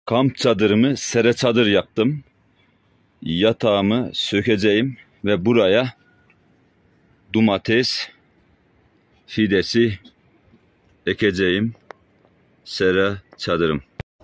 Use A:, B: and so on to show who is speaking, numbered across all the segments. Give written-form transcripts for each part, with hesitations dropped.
A: Kamp çadırımı sere çadır yaptım. Yatağımı sökeceğim ve buraya domates fidesi ekeceğim. Sere çadırım.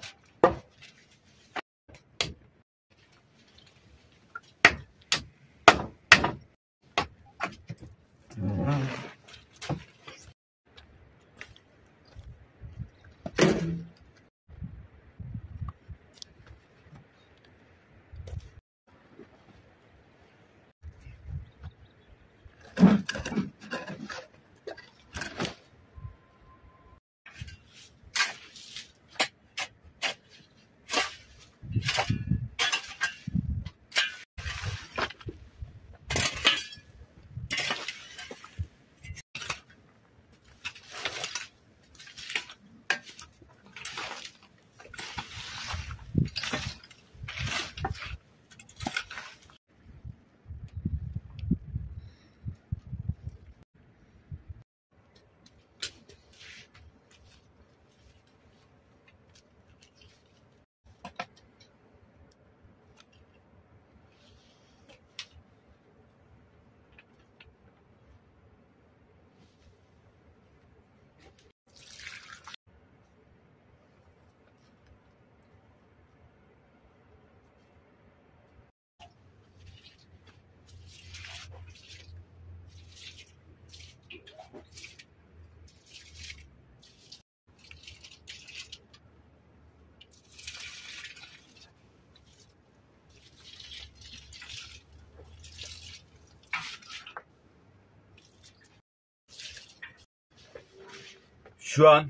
A: Şu an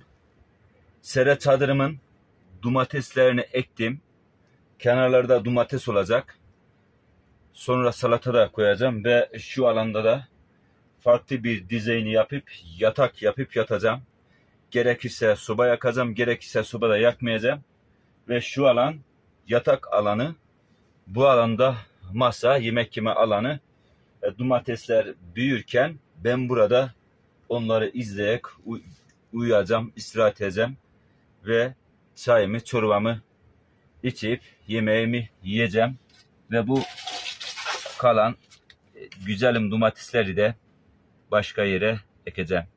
A: sere çadırımın domateslerini ektim. Kenarlarda domates olacak. Sonra salata da koyacağım ve şu alanda da farklı bir dizaynı yapıp yatak yapıp yatacağım. Gerekirse soba yakacağım, gerekirse soba da yakmayacağım. Ve şu alan yatak alanı, bu alanda masa, yemek yeme alanı. Domatesler büyürken ben burada onları izleyerek uyuyacağım, istirahat edeceğim ve çayımı, çorbamı içip yemeğimi yiyeceğim ve bu kalan güzelim domatesleri de başka yere ekeceğim.